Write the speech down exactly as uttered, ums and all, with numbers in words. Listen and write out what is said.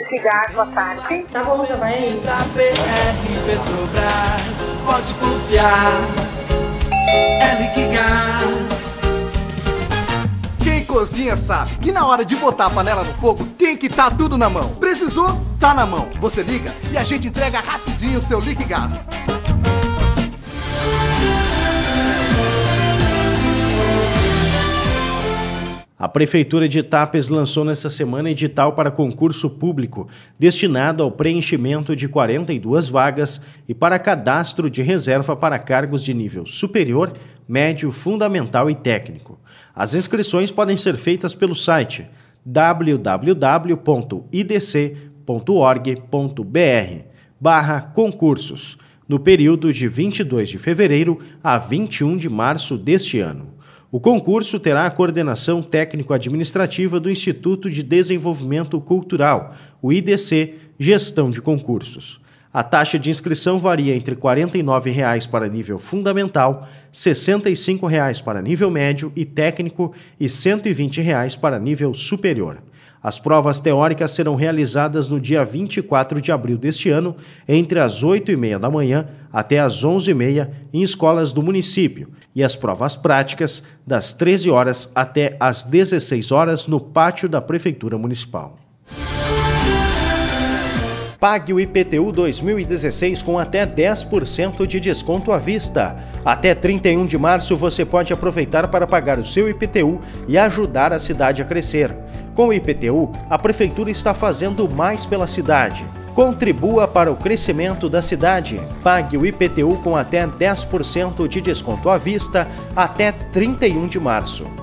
Liquigás, boa tarde. Tá bom, já vai aí. Da B R Petrobras, pode confiar, é Liquigás. Quem cozinha sabe que na hora de botar a panela no fogo tem que estar tudo na mão. Precisou? Tá na mão. Você liga e a gente entrega rapidinho o seu Liquigás. A Prefeitura de Itápolis lançou nesta semana edital para concurso público destinado ao preenchimento de quarenta e duas vagas e para cadastro de reserva para cargos de nível superior, médio, fundamental e técnico. As inscrições podem ser feitas pelo site w w w ponto i d c ponto org ponto b r barra concursos, no período de vinte e dois de fevereiro a vinte e um de março deste ano. O concurso terá a coordenação técnico-administrativa do Instituto de Desenvolvimento Cultural, o I D C, Gestão de Concursos. A taxa de inscrição varia entre quarenta e nove reais para nível fundamental, sessenta e cinco reais para nível médio e técnico e cento e vinte reais para nível superior. As provas teóricas serão realizadas no dia vinte e quatro de abril deste ano, entre as oito e meia da manhã até as onze e meia, em escolas do município, e as provas práticas das treze horas até as dezesseis horas no pátio da Prefeitura Municipal. Pague o I P T U dois mil e dezesseis com até dez por cento de desconto à vista. Até trinta e um de março você pode aproveitar para pagar o seu I P T U e ajudar a cidade a crescer. Com o I P T U, a Prefeitura está fazendo mais pela cidade. Contribua para o crescimento da cidade. Pague o I P T U com até dez por cento de desconto à vista até trinta e um de março.